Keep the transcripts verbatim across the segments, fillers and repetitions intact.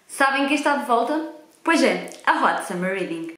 Sabem quem está de volta? Pois é, a Hot Summer Reading.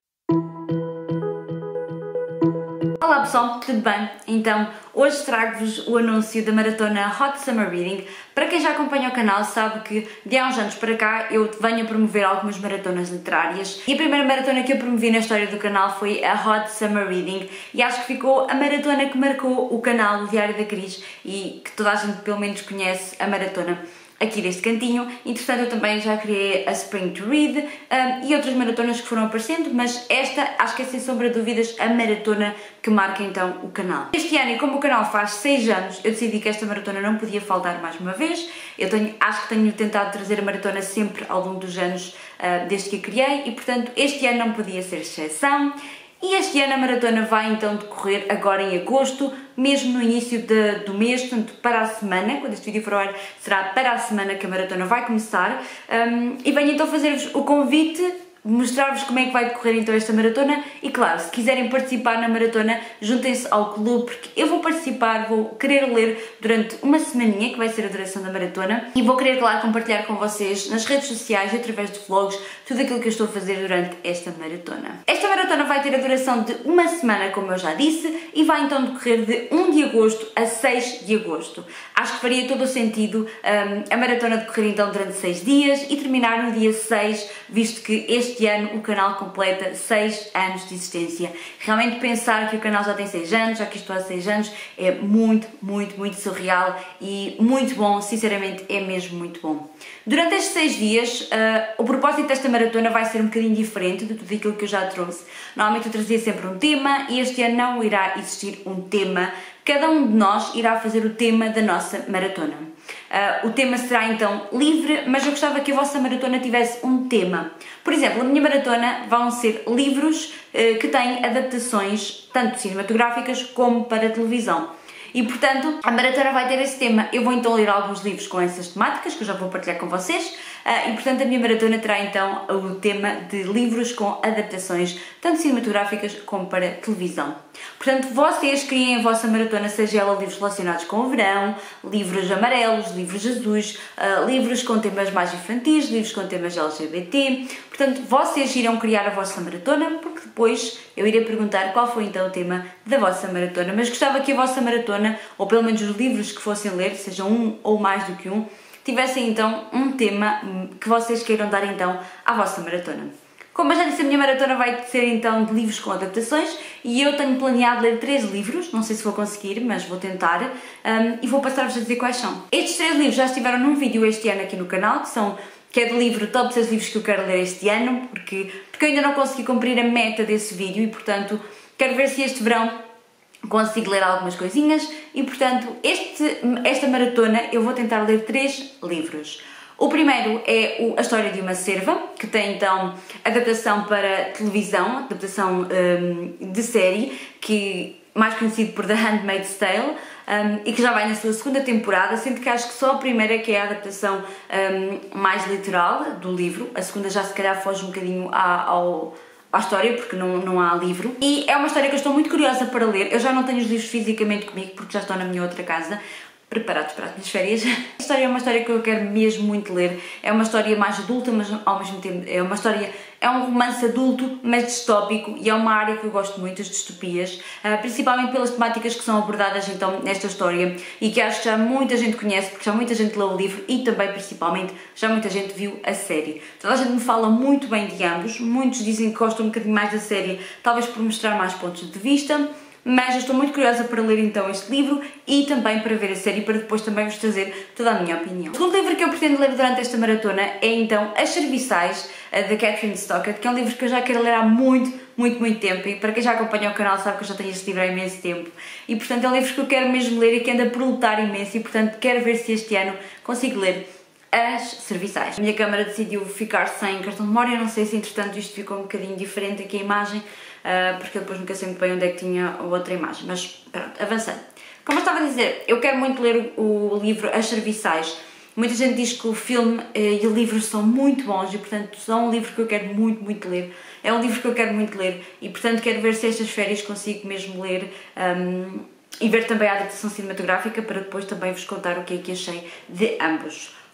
Olá pessoal, tudo bem? Então, hoje trago-vos o anúncio da maratona Hot Summer Reading. Para quem já acompanha o canal sabe que de há uns anos para cá eu venho a promover algumas maratonas literárias e a primeira maratona que eu promovi na história do canal foi a Hot Summer Reading e acho que ficou a maratona que marcou o canal, o Diário da Cris, e que toda a gente pelo menos conhece a maratona aqui deste cantinho. Entretanto, eu também já criei a Spring to Read um, e outras maratonas que foram aparecendo, mas esta acho que é sem sombra de dúvidas a maratona que marca então o canal. Este ano, e como o canal faz seis anos, eu decidi que esta maratona não podia faltar mais uma vez. Eu tenho, acho que tenho tentado trazer a maratona sempre ao longo dos anos uh, desde que a criei e, portanto, este ano não podia ser exceção. E este ano a maratona vai então decorrer agora em agosto, mesmo no início de, do mês, portanto para a semana, quando este vídeo for ao ar, será para a semana que a maratona vai começar. Um, e venho então fazer-vos o convite, mostrar-vos como é que vai decorrer então esta maratona e claro, se quiserem participar na maratona, juntem-se ao clube, porque eu vou participar, vou querer ler durante uma semaninha, que vai ser a duração da maratona, e vou querer, claro, compartilhar com vocês nas redes sociais, através de vlogs, tudo aquilo que eu estou a fazer durante esta maratona. Esta maratona vai ter a duração de uma semana, como eu já disse, e vai então decorrer de um de agosto a seis de agosto. Acho que faria todo o sentido um, a maratona decorrer então durante seis dias e terminar no dia seis, visto que este Este ano o canal completa seis anos de existência. Realmente pensar que o canal já tem seis anos, já que estou há seis anos, é muito, muito, muito surreal e muito bom, sinceramente é mesmo muito bom. Durante estes seis dias, uh, o propósito desta maratona vai ser um bocadinho diferente de tudo aquilo que eu já trouxe. Normalmente eu trazia sempre um tema e este ano não irá existir um tema. Cada um de nós irá fazer o tema da nossa maratona. Uh, o tema será então livre, mas eu gostava que a vossa maratona tivesse um tema. Por exemplo, a minha maratona vão ser livros uh, que têm adaptações tanto cinematográficas como para televisão. E portanto, a maratona vai ter esse tema. Eu vou então ler alguns livros com essas temáticas, que eu já vou partilhar com vocês, uh, e portanto a minha maratona terá então o tema de livros com adaptações, tanto cinematográficas como para televisão. Portanto, vocês criem a vossa maratona, seja ela livros relacionados com o verão, livros amarelos, livros azuis, uh, livros com temas mais infantis, livros com temas L G B T. Portanto, vocês irão criar a vossa maratona, porque depois eu irei perguntar qual foi então o tema da vossa maratona. Mas gostava que a vossa maratona, ou pelo menos os livros que fossem ler, sejam um ou mais do que um, tivessem então um tema que vocês queiram dar então à vossa maratona. Como eu já disse, a minha maratona vai ser então de livros com adaptações e eu tenho planeado ler três livros, não sei se vou conseguir, mas vou tentar, um, e vou passar-vos a dizer quais são. Estes três livros já estiveram num vídeo este ano aqui no canal, que são que é do livro Top seis livros que eu quero ler este ano, porque, porque eu ainda não consegui cumprir a meta desse vídeo e, portanto, quero ver se este verão consigo ler algumas coisinhas e, portanto, este, esta maratona eu vou tentar ler três livros. O primeiro é o A História de uma Cerva, que tem então adaptação para televisão, adaptação um, de série, que mais conhecido por The Handmaid's Tale, um, e que já vai na sua segunda temporada, sendo que acho que só a primeira que é a adaptação um, mais literal do livro, a segunda já se calhar foge um bocadinho à, ao, à história, porque não, não há livro. E é uma história que eu estou muito curiosa para ler. Eu já não tenho os livros fisicamente comigo, porque já estão na minha outra casa, preparados para as minhas férias. A história é uma história que eu quero mesmo muito ler. É uma história mais adulta, mas ao mesmo tempo é uma história, é um romance adulto, mas distópico, e é uma área que eu gosto muito, as distopias, principalmente pelas temáticas que são abordadas então nesta história e que acho que já muita gente conhece, porque já muita gente leu o livro e também, principalmente, já muita gente viu a série. Toda a gente me fala muito bem de ambos, muitos dizem que gostam um bocadinho mais da série, talvez por mostrar mais pontos de vista, mas eu estou muito curiosa para ler então este livro e também para ver a série, para depois também vos trazer toda a minha opinião. O segundo livro que eu pretendo ler durante esta maratona é então As Serviçais, da Kathryn Stockett, que é um livro que eu já quero ler há muito, muito, muito tempo, e para quem já acompanha o canal sabe que eu já tenho este livro há imenso tempo, e portanto é um livro que eu quero mesmo ler e que anda por lutar imenso, e portanto quero ver se este ano consigo ler As Serviçais. A minha câmara decidiu ficar sem cartão de memória, não sei se entretanto isto ficou um bocadinho diferente aqui a imagem, Uh, porque eu depois nunca sei muito bem onde é que tinha a outra imagem, mas pronto, avançando. Como eu estava a dizer, eu quero muito ler o, o livro As Serviçais. Muita gente diz que o filme uh, e o livro são muito bons e, portanto, são um livro que eu quero muito, muito ler. É um livro que eu quero muito ler e, portanto, quero ver se estas férias consigo mesmo ler um, e ver também a adaptação cinematográfica para depois também vos contar o que é que achei de ambos.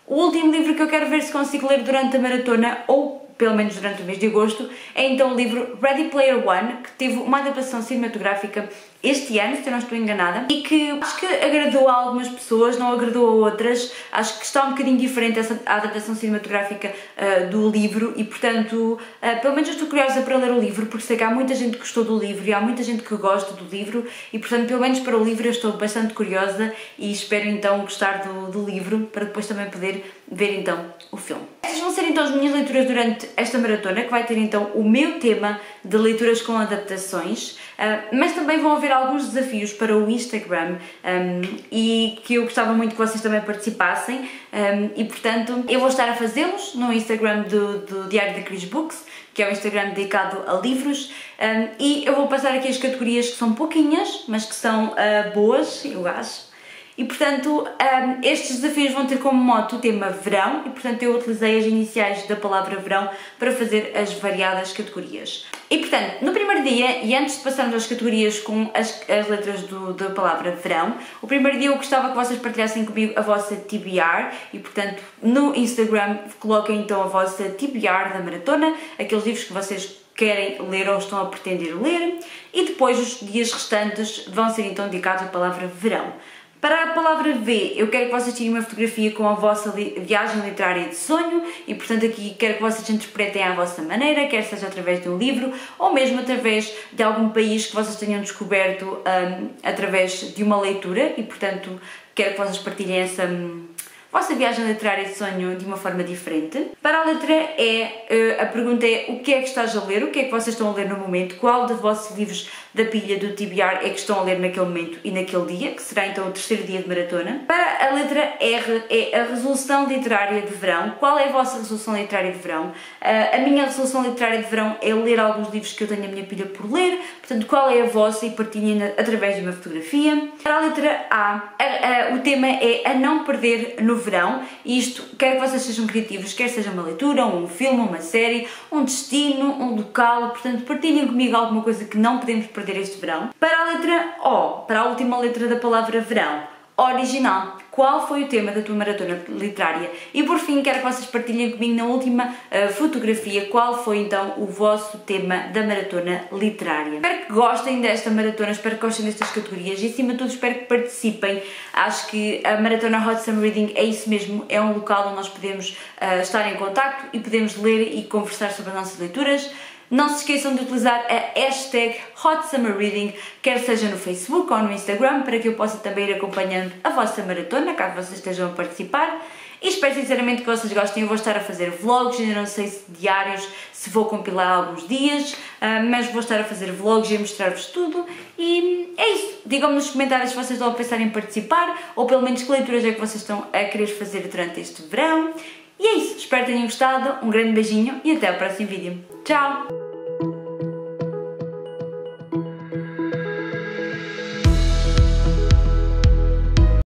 O último livro que eu quero ver se consigo ler durante a maratona, ou pelo menos durante o mês de agosto, é então o livro Ready Player One, que teve uma adaptação cinematográfica este ano, se eu não estou enganada, e que acho que agradou a algumas pessoas, não agradou a outras. Acho que está um bocadinho diferente essa a adaptação cinematográfica uh, do livro e, portanto, uh, pelo menos eu estou curiosa para ler o livro, porque sei que há muita gente que gostou do livro e há muita gente que gosta do livro e, portanto, pelo menos para o livro eu estou bastante curiosa e espero então gostar do, do livro para depois também poder ver então o filme. Estas vão ser então as minhas leituras durante esta maratona, que vai ter então o meu tema de leituras com adaptações, uh, mas também vão haver alguns desafios para o Instagram um, e que eu gostava muito que vocês também participassem um, e, portanto, eu vou estar a fazê-los no Instagram do, do Diário da Cris Books, que é um Instagram dedicado a livros, um, e eu vou passar aqui as categorias que são pouquinhas, mas que são uh, boas, eu acho. E, portanto, um, estes desafios vão ter como mote o tema verão e, portanto, eu utilizei as iniciais da palavra verão para fazer as variadas categorias. E, portanto, no primeiro dia, e antes de passarmos às categorias com as, as letras do, da palavra verão, o primeiro dia eu gostava que vocês partilhassem comigo a vossa T B R e, portanto, no Instagram coloquem então a vossa T B R da maratona, aqueles livros que vocês querem ler ou estão a pretender ler, e depois os dias restantes vão ser então dedicados à palavra verão. Para a palavra V, eu quero que vocês tirem uma fotografia com a vossa li viagem literária de sonho e, portanto, aqui quero que vocês interpretem à vossa maneira, quer seja através de um livro ou mesmo através de algum país que vocês tenham descoberto um, através de uma leitura e, portanto, quero que vocês partilhem essa um, vossa viagem literária de sonho de uma forma diferente. Para a letra E, a pergunta é: o que é que estás a ler? O que é que vocês estão a ler no momento? Qual dos vossos livros da pilha do T B R é que estão a ler naquele momento e naquele dia, que será então o terceiro dia de maratona? Para a letra R é a resolução literária de verão. Qual é a vossa resolução literária de verão? A minha resolução literária de verão é ler alguns livros que eu tenho na minha pilha por ler, portanto, qual é a vossa e partilhem através de uma fotografia. Para a letra A, a, a, o tema é a não perder no verão, e isto quer que vocês sejam criativos, quer seja uma leitura, um filme, uma série, um destino, um local, portanto partilhem comigo alguma coisa que não podemos perder este verão. Para a letra O, para a última letra da palavra verão, original. Qual foi o tema da tua maratona literária? E por fim, quero que vocês partilhem comigo na última uh, fotografia qual foi então o vosso tema da maratona literária. Espero que gostem desta maratona, espero que gostem destas categorias e, acima de tudo, espero que participem. Acho que a Maratona Hot Summer Reading é isso mesmo, é um local onde nós podemos uh, estar em contacto e podemos ler e conversar sobre as nossas leituras. Não se esqueçam de utilizar a hashtag Hot Summer Reading, quer seja no Facebook ou no Instagram, para que eu possa também ir acompanhando a vossa maratona, caso vocês estejam a participar. E espero sinceramente que vocês gostem. Eu vou estar a fazer vlogs, ainda não sei se diários, se vou compilar alguns dias, mas vou estar a fazer vlogs e a mostrar-vos tudo. E é isso. Digam-me nos comentários se vocês estão a pensar em participar, ou pelo menos que leituras é que vocês estão a querer fazer durante este verão. E é isso, espero que tenham gostado, um grande beijinho e até o próximo vídeo. Tchau!